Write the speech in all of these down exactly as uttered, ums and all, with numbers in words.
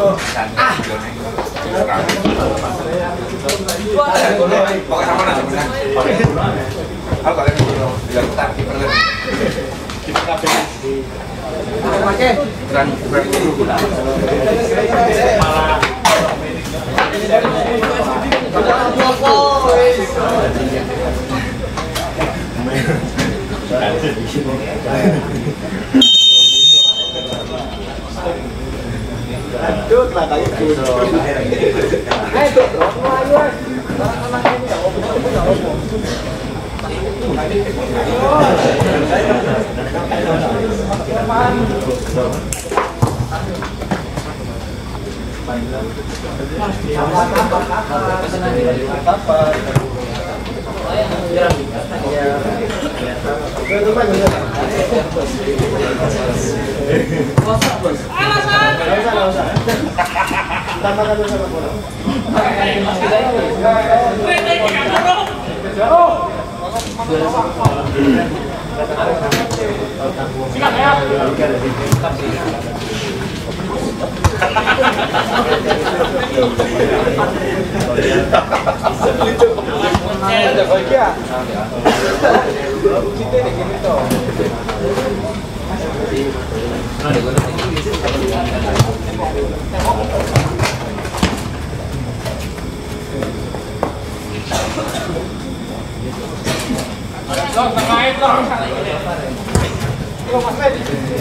Ah. Pakai sama nasi benar. Kalau kalian bilang tak kiper kan. Pakai. Dan dulu. Malah. Aduh, kelakanya gitu. Eh, tuh, melayu, eh. Ada bahagia. Kita ini gini toh. Loh, terkait loh. Mas Med.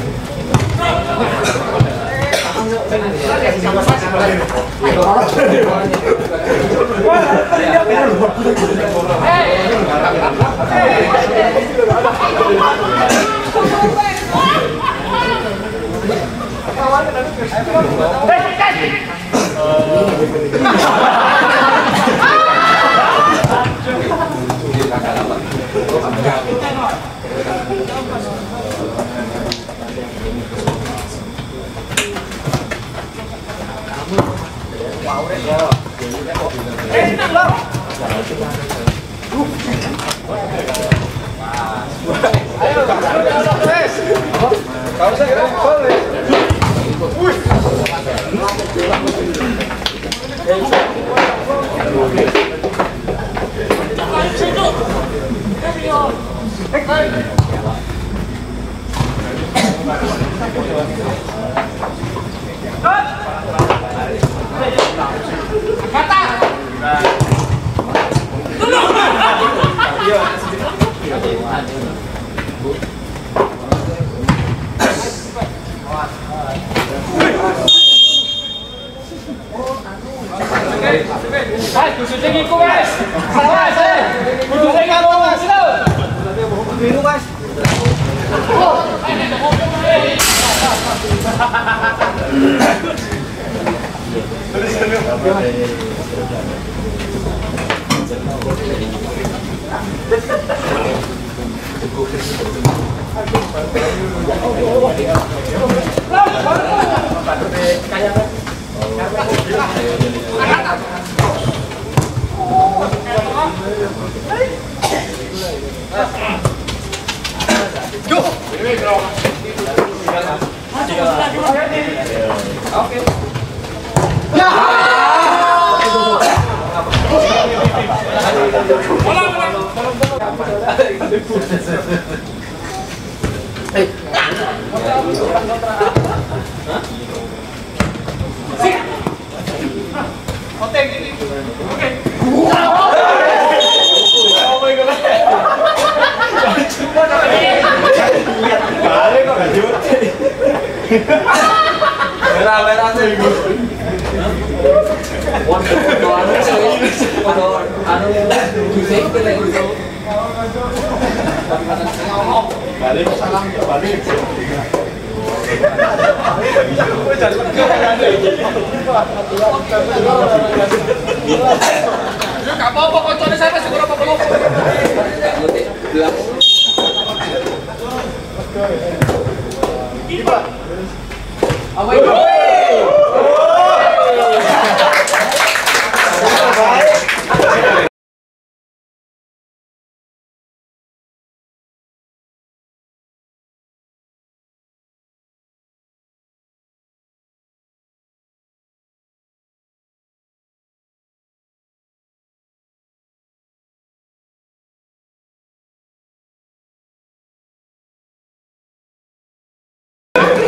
Merah-merah sih iku. Waduh, anu sih. Waduh, anu bisik lek iso. Balik salam balik. Ya gak apa-apa koncone saya wis ora apa-apa. Ini Pak. Apa itu?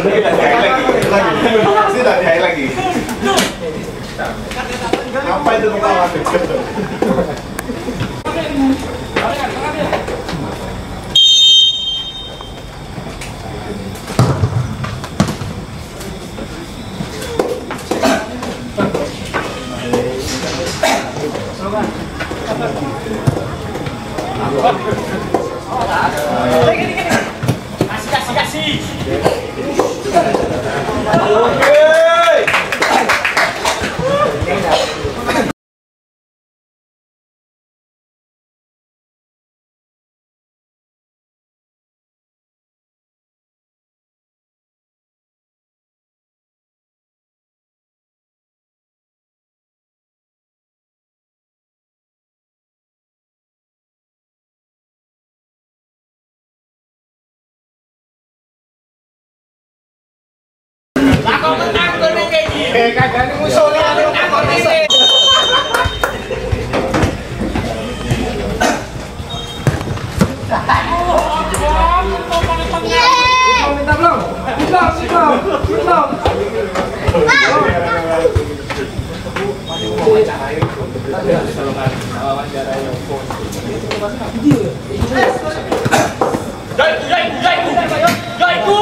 Pasti udah dihail lagi. Apa itu kepala? Kasih, kasih, kasih. Aku menang tuh nih kayak gini. Kagak nih musuhnya menang kok ini. Minta belum? Belum, belum, Jaiku, jaiku, jaiku, jaiku.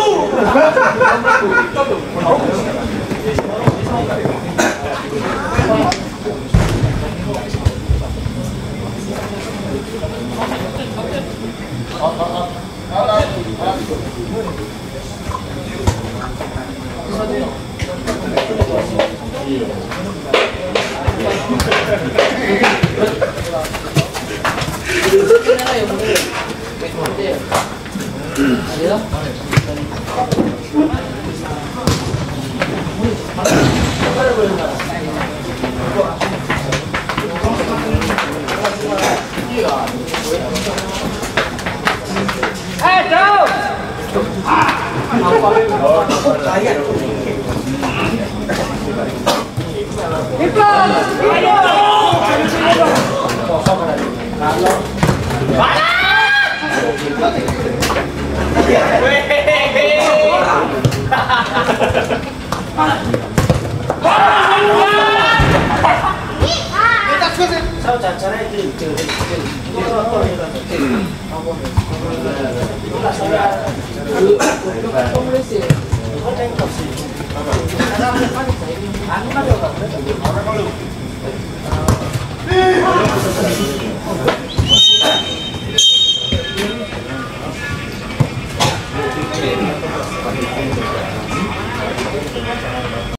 Eh, jauh. Iklan. Sao chả chả này thì trừ trừ Không lấy xỉu. không tranh cặp gì. Ăn nó được.